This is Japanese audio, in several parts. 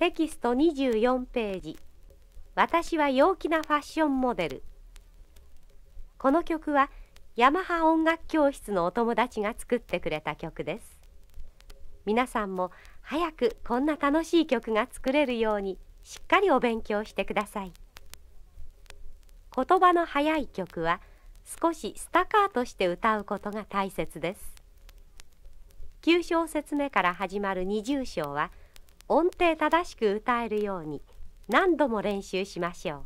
テキスト24ページ。私は陽気なファッションモデル。この曲はヤマハ音楽教室のお友達が作ってくれた曲です。皆さんも早くこんな楽しい曲が作れるようにしっかりお勉強してください。言葉の速い曲は少しスタカートして歌うことが大切です。9小節目から始まる20小は音程正しく歌えるように何度も練習しましょう。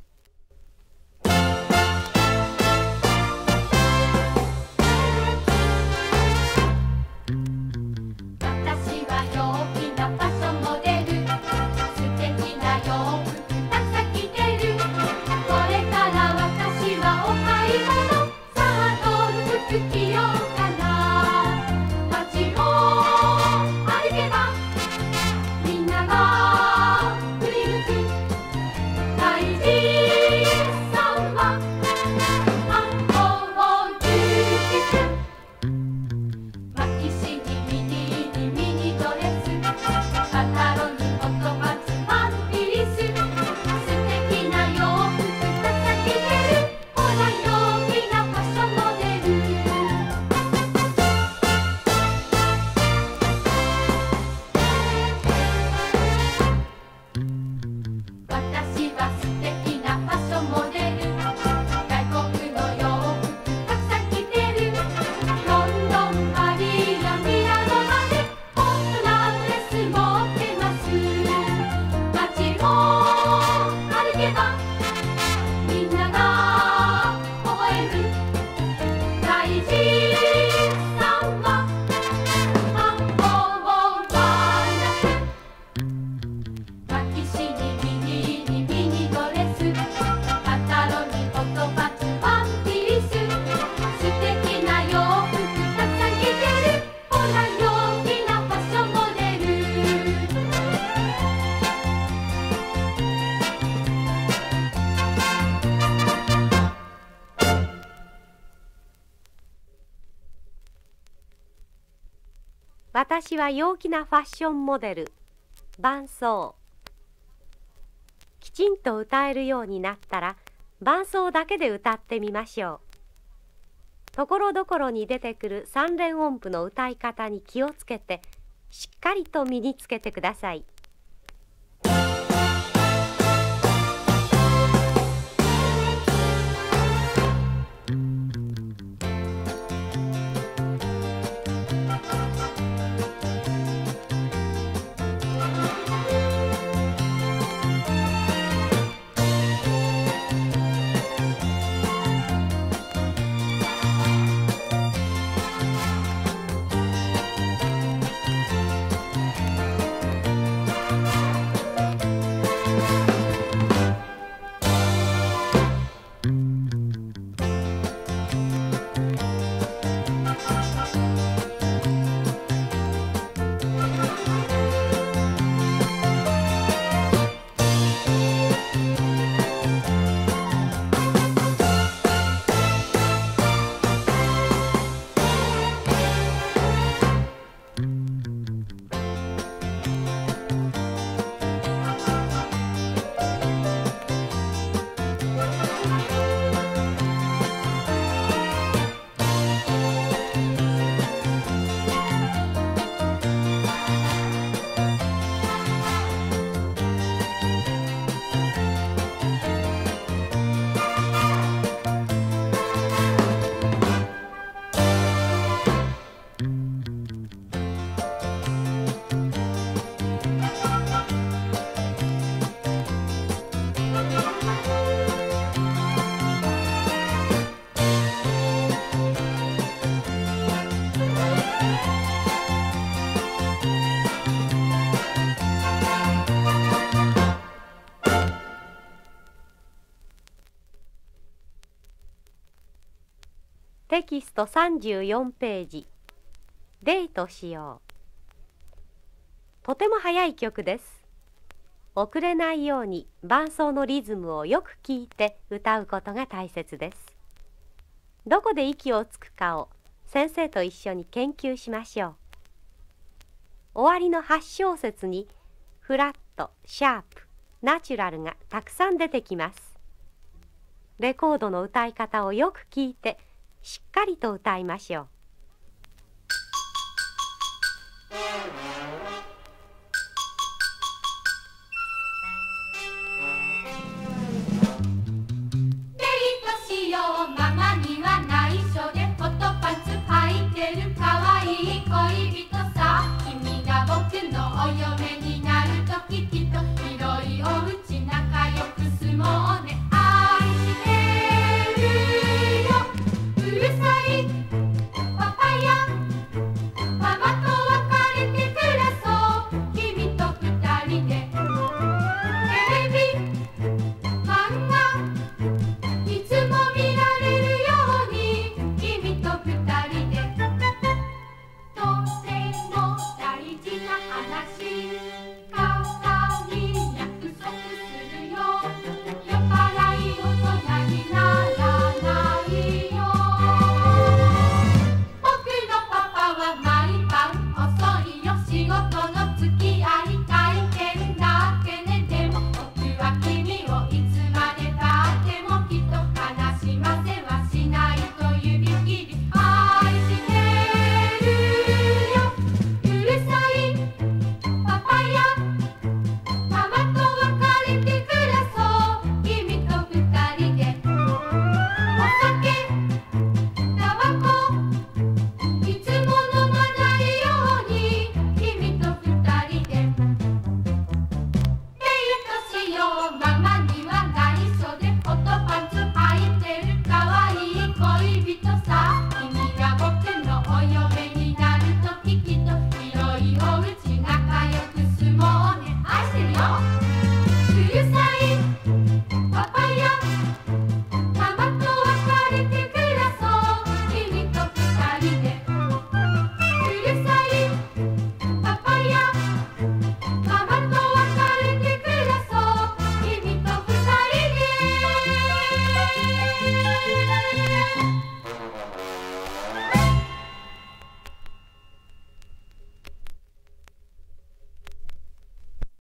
私は陽気なファッションモデル。伴奏。きちんと歌えるようになったら伴奏だけで歌ってみましょう。ところどころに出てくる3連音符の歌い方に気をつけてしっかりと身につけてください。テキスト34ページ。デートしよう。とても速い曲です。遅れないように伴奏のリズムをよく聞いて歌うことが大切です。どこで息をつくかを先生と一緒に研究しましょう。終わりの8小節にフラット、シャープ、ナチュラルがたくさん出てきます。レコードの歌い方をよく聞いて、しっかりと歌いましょう。 デートしよう、ママには内緒でフォトパンツ履いてるかわいい恋人